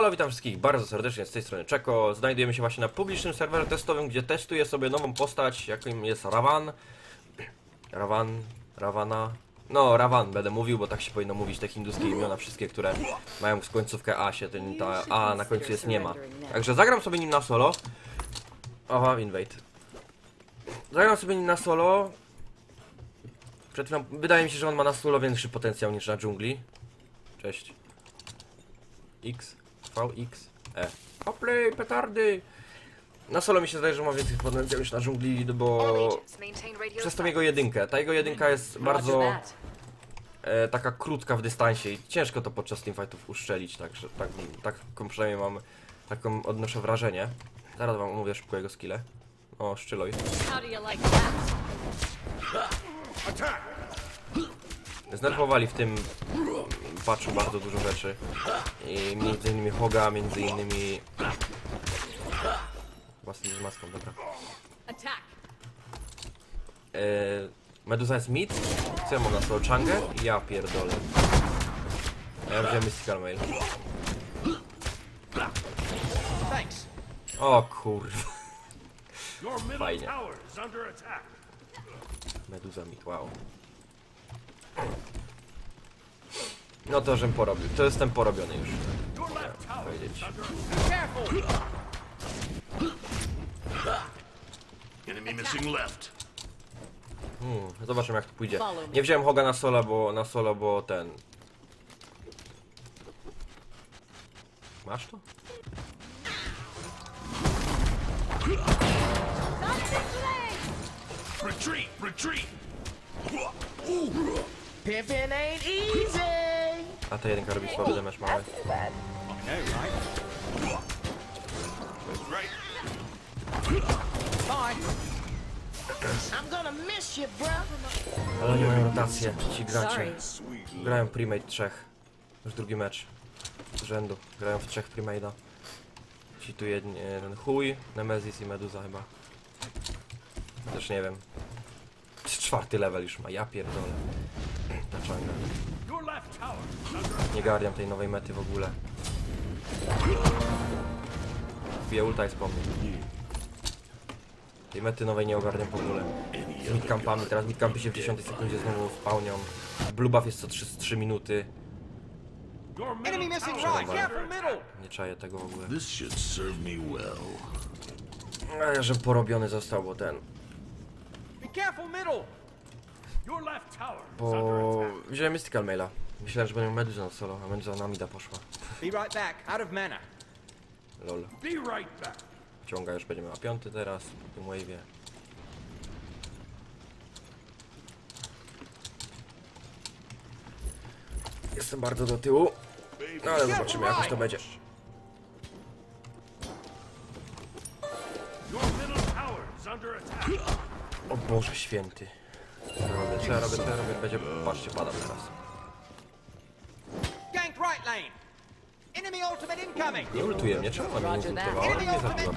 Halo, witam wszystkich bardzo serdecznie z tej strony Czeko. Znajdujemy się właśnie na publicznym serwerze testowym, gdzie testuję sobie nową postać, jakim jest Ravana. No, Ravan będę mówił, bo tak się powinno mówić te hinduskie imiona, wszystkie, które mają końcówkę A się, ta A na końcu jest nie ma. Także zagram sobie nim na solo. Aha, invade. Zagram sobie nim na solo. Przed chwilą, wydaje mi się, że on ma na solo większy potencjał niż na dżungli. Cześć. X, V, X, E. Hoplej, petardy! Na solo mi się zdaje, że ma więcej potencjał niż na dżungli, bo przez tą jego jedynkę. Ta jego jedynka jest bardzo taka krótka w dystansie i ciężko to podczas teamfightów uszczelić, także taką przynajmniej mam, taką odnoszę wrażenie. Zaraz wam omówię szybko jego skille. O, Szczyloj. Znerfowali w tym patchu bardzo dużo rzeczy. I między innymi Hoga, między innymi... Własny z maską, dobra. Medusa jest mid. Co ja mam na solo? Changę? Ja pierdolę. A ja wziąłem Mystical Mail. O kurwa. Fajnie. Medusa mid, wow. No to, żem porobił. To jestem porobiony już. Nie, powiedzieć. Zobaczymy, jak to pójdzie. Nie wziąłem Hoga na solo, bo ten... Masz to? Retreat! Retreat! Pimpin' ain't easy. A ta jedynka robi słaby damage mały. I'm gonna miss you, bro. Ale oni mają rotację, ci gracze. Grają premade 3. Już drugi mecz z rzędu. Grają w 3 premade'a. Ci tu jeden chuj, Nemesis i Medusa chyba. Też nie wiem. 4. level już ma, ja pierdolę. Ta Changa. Nie gardiam tej nowej mety w ogóle. Wbije ulta i wspomnę. Tej mety nowej nie ogarniam w ogóle. Z midcampami, teraz midcampy się w 10 sekundzie znowu spawnią. Blue buff jest co 3 minuty. Nie czaję tego w ogóle. A ja żem porobiony został, bo ten... Bo wziąłem Mystical Maila. Myślałem, że będę miał Meduzę na solo, a Meduza na mida poszła. Lol. Ciąga już, będzie miała 5 teraz, w tym wave'ie. Jestem bardzo do tyłu, no ale zobaczymy, jakoś to będzie. O Boże święty. Co ja robię, będzie... Patrzcie, padam teraz. Nie ultuję mnie, czemu ona mnie nie ultowała? Nie zabiła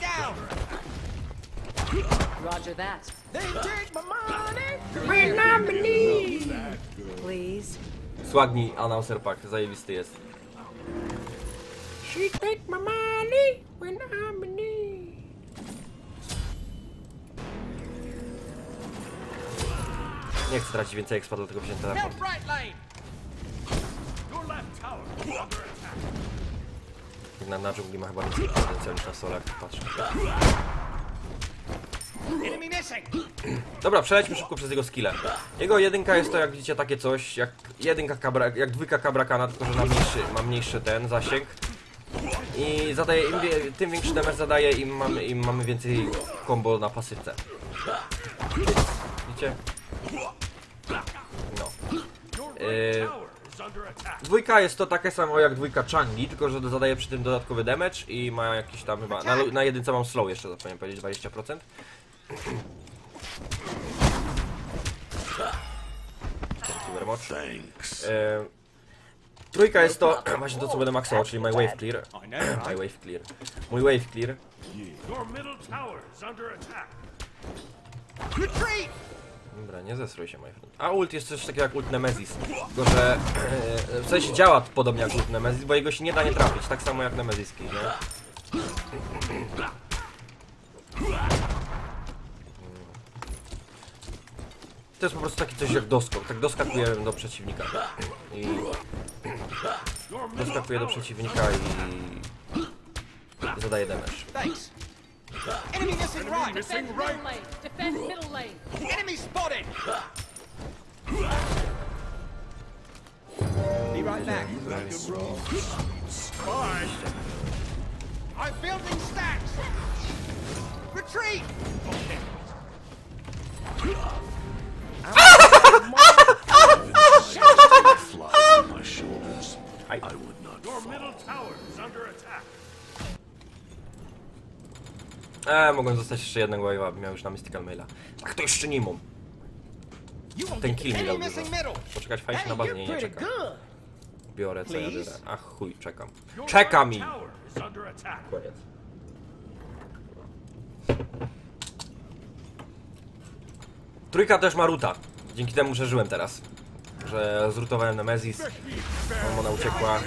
przecież. Słagni announcer pack, zajebisty jest. She take my money when I'm in need. Nie chcę tracić więcej expa, dlatego wziąłem teleport. Na dżungli ma chyba więcej potencjał niż na solo, jak patrzę. Dobra, przelećmy szybko przez jego skille. Jego jedynka jest to, jak widzicie, takie coś, jak dwójka Kabrakana, tylko że ma mniejszy ten zasięg. I zadaje, tym większy damage zadaje, im mamy więcej combo na pasywce. Widzicie? No. Dwójka jest to takie samo jak dwójka Changi, tylko że zadaje przy tym dodatkowy damage i ma jakiś tam chyba... Na jedynce mam slow jeszcze, zapomniałem powiedzieć, 20%. Trójka jest to właśnie to, co będę maksował, czyli my wave clear. Mój wave clear. Dobra, nie zesrój się, my friend. A ult jest coś takiego jak ult Nemesis. Tylko, że w sensie działa podobnie jak ult Nemesis, bo jego się nie da nie trafić, tak samo jak Nemeziski, nie? To jest po prostu taki coś jak doskok. Tak doskakuje do przeciwnika. I doskakuje do przeciwnika i zadaje damage. Thanks. Enemy missing right. Defend middle lane. Defend middle lane. Enemy spotted. Be right back. I'm building stacks. Retreat. Fly on my shoulders. I would not Your fall. middle tower is under attack. Mogłem zostać jeszcze jednego wave'a, miał już na Mystical Maila. Tak to jeszcze nie mam. You won't Ten get kill mi enemy dał dużo. missing middle. Poczekać fajnie Hey, na bazę, you're nie pretty czekam. good. Biorę co ja Please? biorę. Ach chuj, czekam. Your Czekam right mi! tower is under attack. Koniec. Trójka też ma ruta. Dzięki temu przeżyłem teraz. Że zrutowałem Nemesis. Ona uciekła.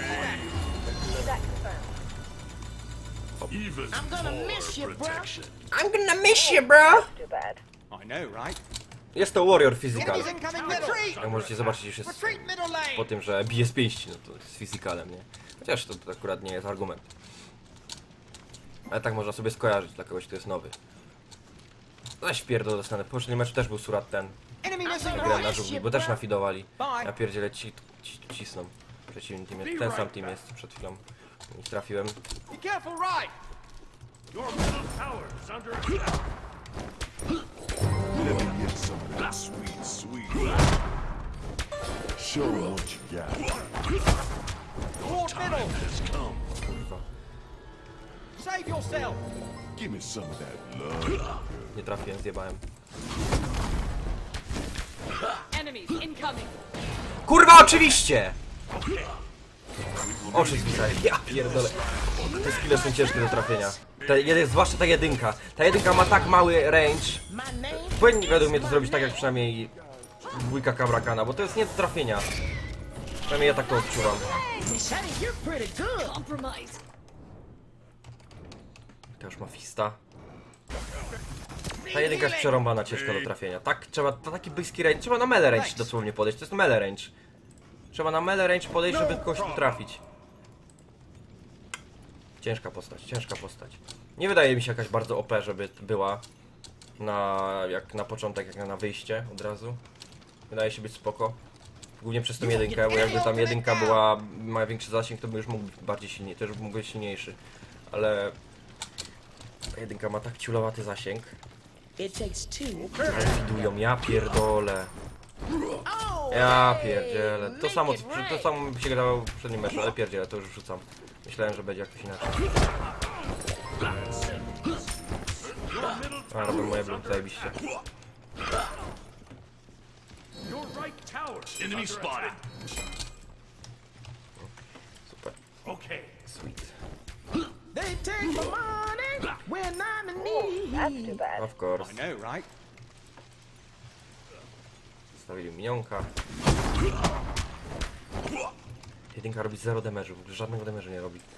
Even I'm gonna more miss you, bro. protection. I'm gonna miss you, bro! I know, right? Jest to Warrior Physical. Enemies incoming retreat. Jak możecie zobaczyć, już jest Retreat middle lane. po tym, że bije z pięści, no to jest Physicalem, nie? Chociaż to akurat nie jest argument. Ale tak można sobie skojarzyć dla kogoś, kto jest nowy. Zaś pierdol dostanę. W poprzednim meczu też był Surat ten. Enemy missing Grałem na right. żółwi, bo też nafidowali. Bye. Ja pierdzielę cisną. W przeciwnym teamie. Ten sam team jest przed chwilą. I trafiłem. Be careful right. Your middle tower is under attack. Let me get some of that sweet, sweet. Show 'em what you got. Toward middle. Has come. Kurwa. Save yourself. Give me some of that love. Nie trafiłem, zjebałem. Enemies incoming. Kurwa, oczywiście! Oczy zwisali. Ja pierdolę. Te skille są ciężkie do trafienia. Zwłaszcza ta jedynka. Ta jedynka ma tak mały range. My name Powinni według mnie to zrobić tak jak przynajmniej dwójka Kabrakana, bo to jest nie do trafienia. Przynajmniej ja tak to odczuwam. is Shady, you're pretty good. Compromise. To już ma fista. Ta jedynka jest przerąbana, ciężka do trafienia. Tak, trzeba, to taki bliski range, trzeba na melee range dosłownie podejść, to jest melee range. Trzeba na melee range podejść, żeby kogoś tu trafić. Ciężka postać, ciężka postać. Nie wydaje mi się jakaś bardzo OP, żeby była jak na początek, jak na wyjście od razu. Wydaje się być spoko. Głównie przez tą jedynkę, bo jakby tam jedynka ma większy zasięg, to by już mógł być bardziej silniejszy, też mógł być silniejszy. Ale ta jedynka ma tak ciulowaty zasięg. It takes two. Widują, ja pierdolę. Ja pierdzielę. To samo by się grało w poprzednim meczu, ale pierdzielę, to już wrzucam. Myślałem, że będzie jakoś inaczej. A, robię moje blok, zajebiście. Your right tower is Enemy under spotted. attack. Super. Okay. Sweet. They take my money when I'm in need. Of course. I know, right? Zostawili minionka. Jedynka robi 0 damage'u, w ogóle żadnego damage'u nie robi.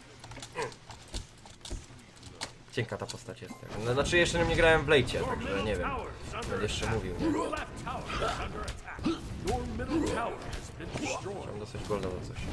Cienka ta postać jest. No, znaczy jeszcze nie grałem w Blade'cie, także nie wiem. Będę jeszcze mówił. Nie? Your left tower is under attack. Your middle tower has been destroyed. Chciałem dostać golda za coś.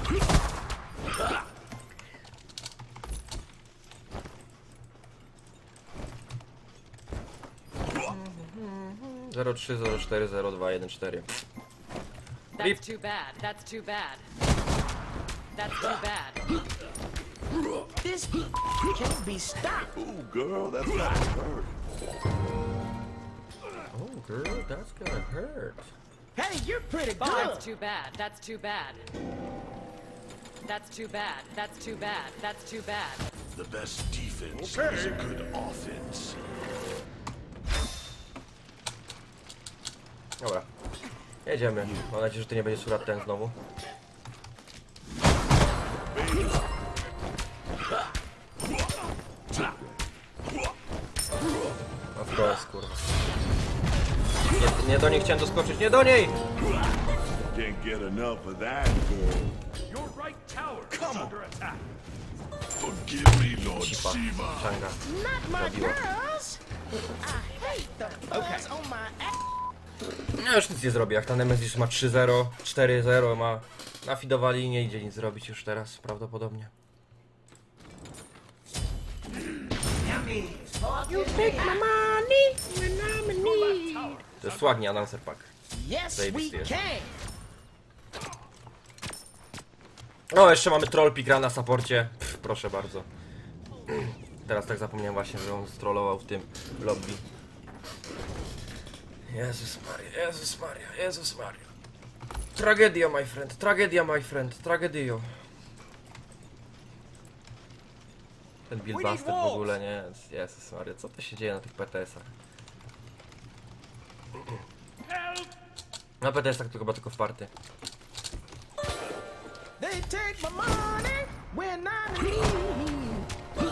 Zero 3, 0 4, 0 2, 1 4. That's too bad. That's too bad. That's too bad. This can't be stopped. Ooh, girl, that's gotta hurt. Oh girl, that's gonna hurt. Hey, you're pretty That's good. too bad. That's too bad. That's too bad. That's too bad. That's too bad. The best defense is a good offense. Dobra. Jedziemy. Mam nadzieję, że to nie będzie Surat ten znowu. Of course, kurwa. Nie nie do niej chciałem doskoczyć, nie do niej! Can't get enough of that, girl. Your right tower is under attack. Forgive me, Lord Cipa, Shiva. Shanga. Not my Zabiła. girls. I hate the buzz on my ass. No już nic nie zrobię, jak ta Nemesis ma 3-0, 4-0 ma nafidowali i nie idzie nic zrobić już teraz, prawdopodobnie. To jest ładnie, announcer pack. Yes, we Zajebisty jest. can. O, jeszcze mamy troll pigra na saporcie. Pff, proszę bardzo. Teraz tak zapomniałem właśnie, że on strollował w tym lobby. Jezus Maria, Jezus Maria, Jezus Maria. Tragedia, my friend, tragedia, my friend, tragedio. Ten buildbuster w ogóle, nie? Jezus Maria, co to się dzieje na tych PTS-ach? Na PTS-ach to chyba tylko w party. They take my money when I'm in need.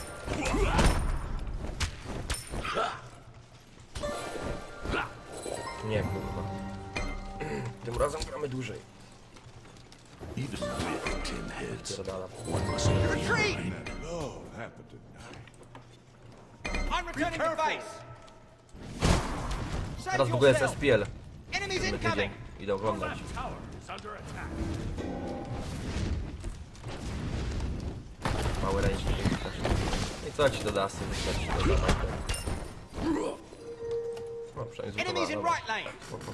Nie, kurwa. Tym razem gramy dłużej. Even with 10 heads, Pierdala. Retreat! love happened tonight. I'm returning to base. Save Teraz w ogóle jest yourself. SPL. Enemies Tydzień. incoming. Idę oglądać. Left tower is under attack. Mały range też. I co ci doda z tym? Co ci doda? No, przynajmniej Enemies in zbudowałem. right lane. Spoko.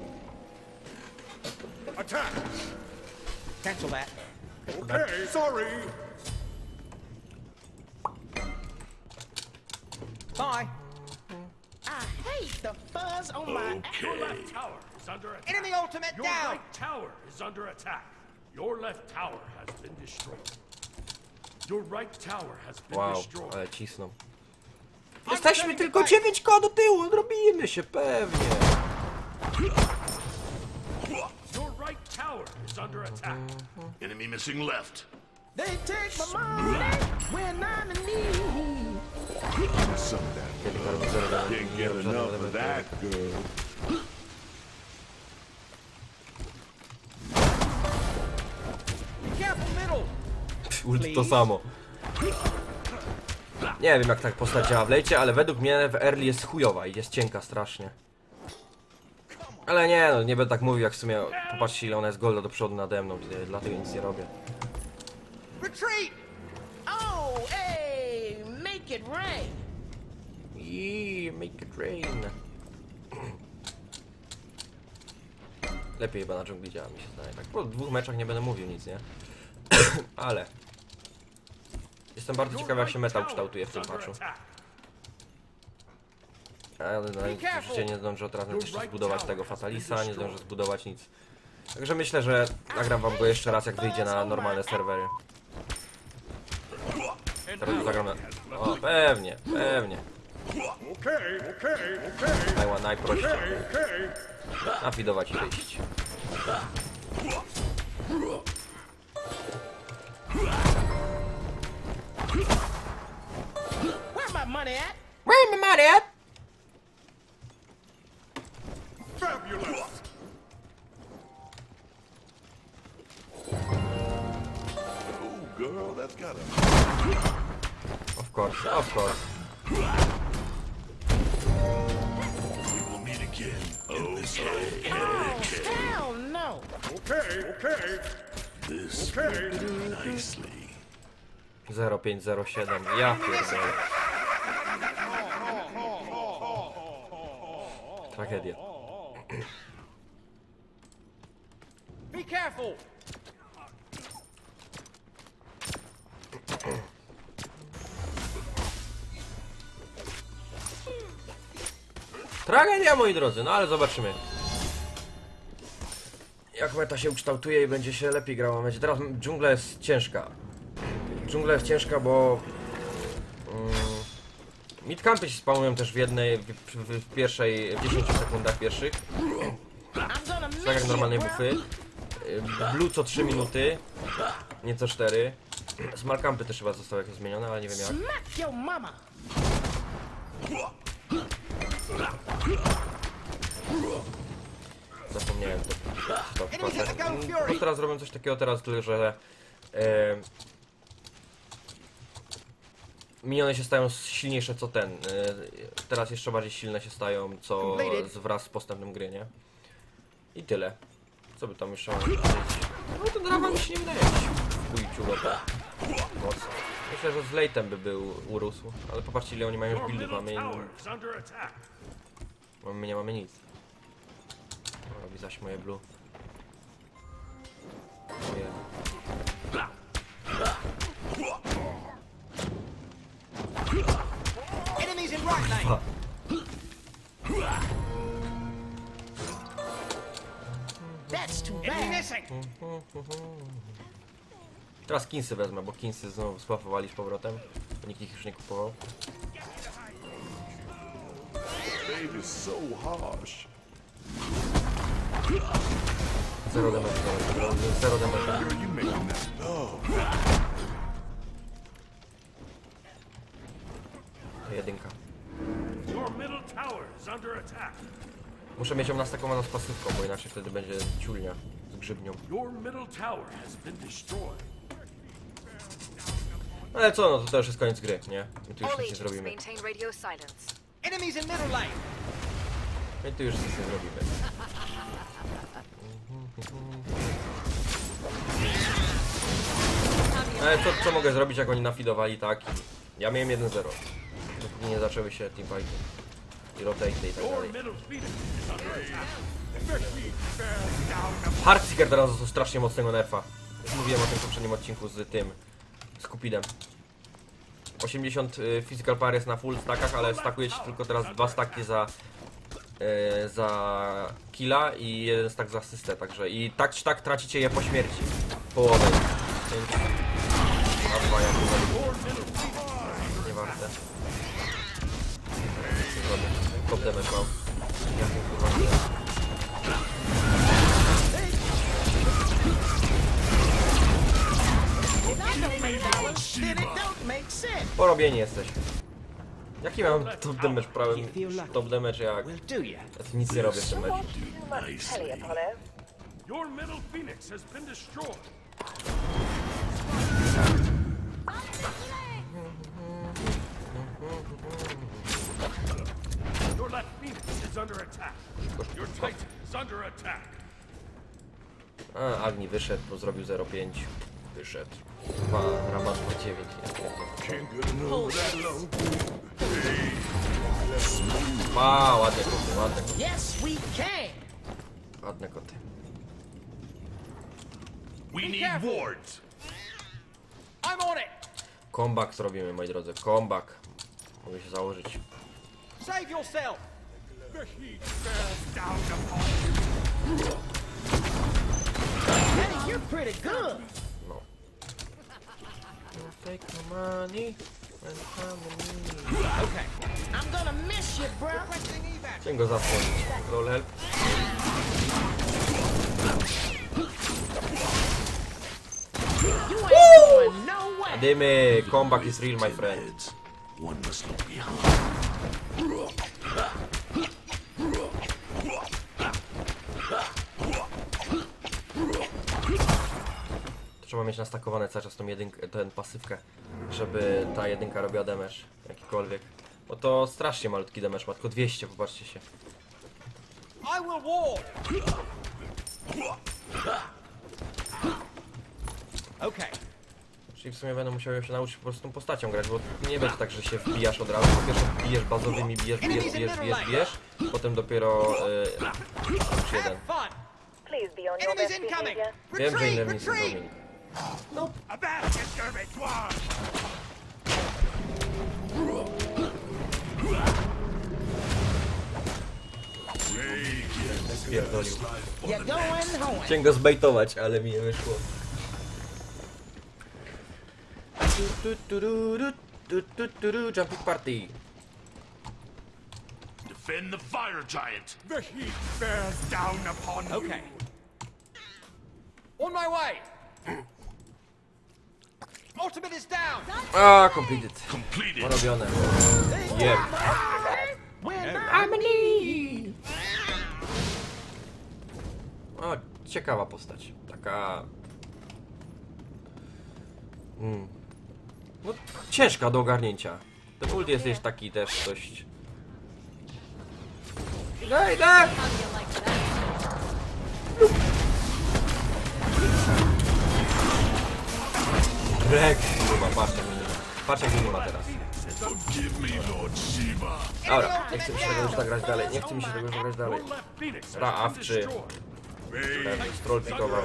Attack! Cancel that. Okay, sorry. Bye. I hate the buzz on my ass. Your left tower is under attack. Enemy ultimate Your down. right tower is under attack. Your left tower has been destroyed. Your right tower has been Wow, destroyed. ale cisną. Jesteśmy tylko 9K do tyłu, odrobimy się pewnie. Your right tower is under attack. Enemy missing left. They take my money when I'm in need. Some of that. Kiedy karmi zero, Can't get enough of that, girl. Be careful middle. Ult to samo. Nie wiem jak tak postać działa w lejcie, ale według mnie w early jest chujowa i jest cienka strasznie. Ale nie no, nie będę tak mówił jak w sumie, popatrzcie ile ona jest golda do przodu nade mną, dlatego nic nie robię. Retreat. Oh, hey, make it rain. I make it rain. Lepiej chyba na dżungli działa, mi się zdaje. Tak po 2 meczach nie będę mówił nic, nie? Ale jestem bardzo ciekawy jak się meta ukształtuje w tym patchu. Ale na życie nie zdążę od razu jeszcze zbudować tego Fatalisa, nie zdążę zbudować nic. Także myślę, że nagram wam go jeszcze raz jak wyjdzie na normalne serwery. Teraz zagram na... O, pewnie, pewnie. Najprościej. Nafidować i wyjść. Where my money at? Where my money at? Fabulous. Oh, girl, that's got a... Of course, of course. We will meet again in this Oh, hell no. This will do nicely. 0507, ja pierdolę. Tragedia. Be careful. Tragedia, moi drodzy, no ale zobaczymy. Jak meta się ukształtuje i będzie się lepiej grało. Będzie teraz dżungla jest ciężka. Dżungla jest ciężka, bo midcampy się spawnują też w jednej, w pierwszej, w 10 sekundach pierwszych. I'm gonna Tak jak miss you, normalne bro. buffy. Blue co 3 minuty, nieco 4. Small campy też chyba zostały jakieś zmienione, ale nie wiem jak. Smack your mama. Zapomniałem to wkładać. No teraz robią coś takiego teraz, że miniony się stają silniejsze co ten. Teraz jeszcze bardziej silne się stają co wraz z postępem gry, nie? I tyle. Co by tam jeszcze powiedzieć? No ten Ravan mi się nie wydaje jakiś wpójciu mocno. Myślę, że z late'em by był urósł, ale popatrzcie ile oni mają już buildów, my nie mamy nic. Robi zaś moje blue. Moje. Enemies in right lane. That's too Enemy bad. missing. Teraz Kinsy wezmę, bo Kinsy znowu spłapowali z powrotem. Nikt ich już nie kupował. Babe is so harsh. Zero damage, zero damage. Girl, you making that love. To jedynka. Your middle tower is under attack. Muszę mieć ją nastakowaną z pasywką, bo inaczej wtedy będzie ciulnia z grzybnią. Your middle tower has been destroyed. Ale co, no to już jest koniec gry, nie? My tu już All nic nie agents zrobimy. maintain radio silence. Enemies in middle lane. My tu już nic nie zrobimy. Ale co mogę zrobić, jak oni nafidowali tak? Ja miałem 1-0. Dopóki nie zaczęły się teamfighty i rotate i tak Your dalej. middle phoenix is under attack. The heat bears down upon Heartseeker teraz dostał strasznie mocnego nerfa. Już mówiłem o tym w poprzednim odcinku z tym, z Cupidem. 80 physical power jest na full stackach, ale stakujecie tylko teraz 2 staki za killa i 1 stack za asystę, także i tak czy tak tracicie je po śmierci. Połowę. Więc... A dwa jak nie warte. Co zrobię? Top damage mam. Jakim kurwa nie. Then it don't make sense. Porobieni jesteś. Jaki mam top damage prawym? Top damage jak? Will do ya. Ja tu nic nie robię w tym meczu. your middle phoenix has been destroyed. Your left phoenix is under attack. Your titan is under attack. A, Agni wyszedł, bo zrobił 0,5. Wyszedł. Ravan ma 9. Ja pierdolę. Can't get enough of that love. Ładne koty, ładne koty. Yes, we can. Ładne koty. We need wards. I'm on it. Comeback zrobimy, moi drodzy. Comeback. Mogę się założyć. Save yourself. The heat bears down upon you. Hey, you're pretty good. No. Take my money and come Okay. I'm gonna miss you, bro. Requesting evac. Chciałem go zasłonić. Roll help. You ain't going nowhere. Dymy, comeback is real, my friend. Heads. One must not be harmed. Trzeba mieć nastakowane cały czas tą tę pasywkę, żeby ta jedynka robiła damage, jakikolwiek. Bo to strasznie malutki damage ma, tylko 200, popatrzcie się. I will ward. Okay. Czyli w sumie będę musiał się nauczyć po prostu tą postacią grać, bo nie będzie tak, że się wbijasz od razu. Po pierwsze bijesz bazowymi, bijesz, potem dopiero już jeden. Fun. Please be on your Enemies best incoming. behavior. Wiem, że Retreat. inny nic Retreat. zrobił. Avast your dervitoire. Pierdolił. You're going home. Chciałem go zbejtować, ale mi nie wyszło. Jumping party. Defend the fire giant. The heat bears down upon you. Okay. On my way. Ultimate is down. Completed. Completed. Porobione. Jeb. When I'm in need. ciekawa postać. Taka... No, ciężka do ogarnięcia. Ten ult jest taki też dość... Idę! How do you like that? Brek! Chyba, patrz jak nie ma teraz. Forgive me, Lord Shiva. Dobra, nie chce mi się tego już zagrać dalej, nie chce mi się tego już zagrać dalej. Your left Phoenix Ra, has been awczy. destroyed. Pewnie, stroll pikował.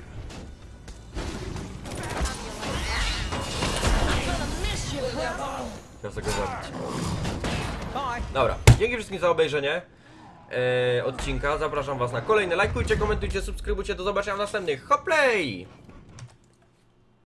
Chciał sobie go zabić. Dobra, dzięki wszystkim za obejrzenie odcinka. Zapraszam was na kolejne. Lajkujcie, komentujcie, subskrybujcie. Do zobaczenia w następnych. Hoplay!